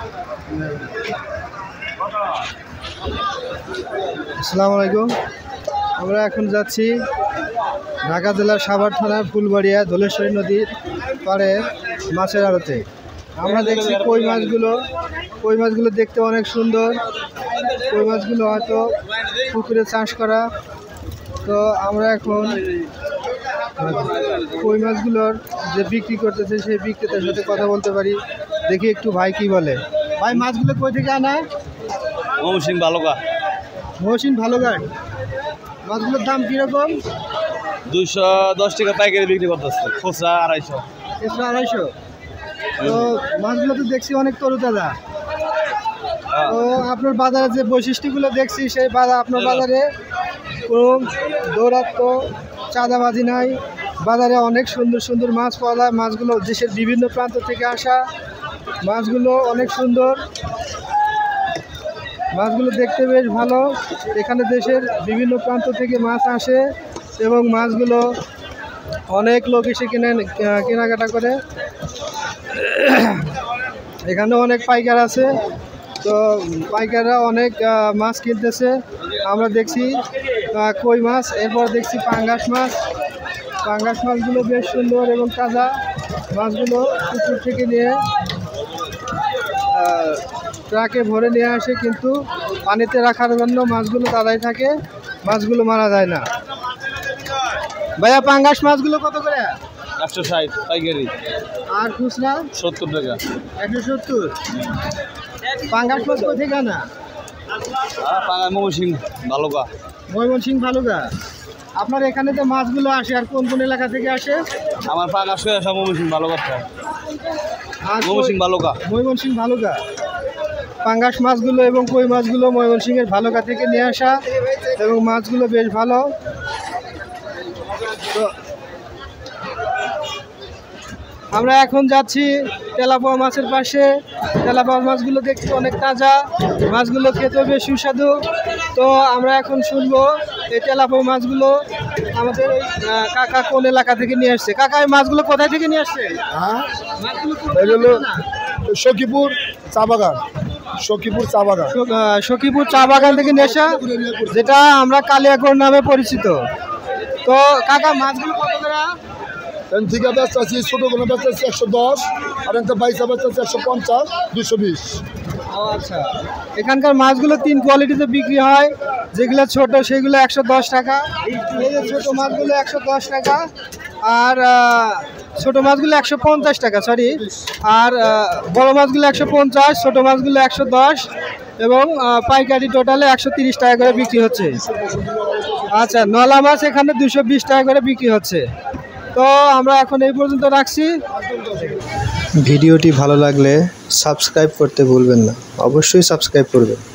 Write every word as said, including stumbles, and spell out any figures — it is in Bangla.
আসসালামু আলাইকুম। আমরা এখন যাচ্ছি ঢাকা জেলার সাভার থানার ফুলবাড়িয়া ধলেশ্বরী নদীর পাড়ে মাছের আড়তে। আমরা দেখছি কই মাছগুলো কই মাছগুলো দেখতে অনেক সুন্দর। কই মাছগুলো হয়তো পুকুরে চাষ করা। তো আমরা এখন কই মাছগুলোর যে বিক্রি করতেছে সেই বিক্রেতার সাথে কথা বলতে পারি। দেখি একটু ভাই কি বলে। ভাই, মাছগুলো কই থেকে আনা? মৌসিন ভালোগা। মৌসিন ভালোঘাট। মাছগুলোর দাম কিরকম? দুইশো দশ টাকা পাইকারি বিক্রি করতেছে, খুচরা আড়াইশো। খুচরা আড়াইশো। তো মাছগুলো তো দেখছি অনেক তরুতাজা। তো আপনার বাজারে যে বৈশিষ্ট্যগুলো দেখছি সেই বাজার আপনার বাজারে কোনো দৌরাত্ম চাঁদাবাজি নাই। বাজারে অনেক সুন্দর সুন্দর মাছ পাওয়া যায়। মাছগুলো দেশের বিভিন্ন প্রান্ত থেকে আসা। মাছগুলো অনেক সুন্দর। মাছগুলো দেখতে বেশ ভালো। এখানে দেশের বিভিন্ন প্রান্ত থেকে মাছ আসে এবং মাছগুলো অনেক লোক এসে কিনে কেনাকাটা করে। এখানে অনেক পাইকার আছে। তো পাইকাররা অনেক মাছ কিনতেছে। আমরা দেখছি কই মাছ, এরপর দেখছি পাঙ্গাস মাছ। পাঙ্গাস মাছগুলো বেশ সুন্দর এবং তাজা। মাছগুলো পুকুর থেকে নিয়ে ট্রাকে ভরে নিয়ে আসে, কিন্তু পানিতে রাখার জন্য মাছগুলো তাজাই থাকে, মাছগুলো মারা যায় না। ভাইয়া, পাঙ্গাস মাছগুলো কত করে? একশো ষাট পাইকারি। আর খুচরা? সত্তর টাকা। একশো সত্তর। পাঙ্গাস মাছ কোথায় কেনা? মৌসিন ভালোগা। ময়মনসিংহ ভালুকা। আপনার এখানে যে মাছগুলো আসে আর কোন কোন এলাকা থেকে আসে? আমার পাঙ্গাস হয়ে আসা মৌসিন ভালোগা। মৌসিন ভালোগা। ময়মনসিংহ ভালুকা। পাঙ্গাস মাছগুলো এবং কই মাছগুলো ময়মনসিংহের ভালুকা থেকে নিয়ে আসা এবং মাছগুলো বেশ ভালো। তো আমরা এখন যাচ্ছি তেলাপোয়া মাছের পাশে। তেলাপোয়া মাছগুলো দেখতে অনেক তাজা, মাছগুলো খেতেও বেশ সুস্বাদু। তো আমরা এখন শুনবো এই তেলাপোয়া মাছগুলো আমাদের এই কাকা কোন এলাকা থেকে নিয়ে আসছে। কাকা, এই মাছগুলো কোথায় থেকে নিয়ে আসছে? হ্যাঁ, এগুলো সখীপুর চা বাগান। সখীপুর চা বাগান সখীপুর চা বাগান থেকে নিয়ে আসা, যেটা আমরা কালিয়াকোট নামে পরিচিত। তো কাকা, মাছগুলো কত করে? ঠিক আছে, চাচ্ছি ছোটোগুলো বেচাচ্ছি একশো দশ, আর একটা বাইশা বেচাচ্ছি একশো পঞ্চাশ, দুশো বিশ। ও আচ্ছা। এখানকার মাছগুলো তিন কোয়ালিটিতে বিক্রি হয়। যেগুলো ছোট সেগুলো একশো দশ টাকা। এই যে ছোটো মাছগুলো একশো দশ টাকা, আর ছোটো মাছগুলো একশো পঞ্চাশ টাকা সরি আর বড় মাছগুলো একশো পঞ্চাশ, ছোটো মাছগুলো একশো দশ এবং পাইকারি টোটালে একশো তিরিশ টাকা করে বিক্রি হচ্ছে। আচ্ছা, নলা মাছ এখানে দুশো বিশ টাকা করে বিক্রি হচ্ছে। তো আমরা এখন এই পর্যন্ত রাখছি। ভিডিওটি ভালো লাগলে সাবস্ক্রাইব করতে ভুলবেন না, অবশ্যই সাবস্ক্রাইব করবেন।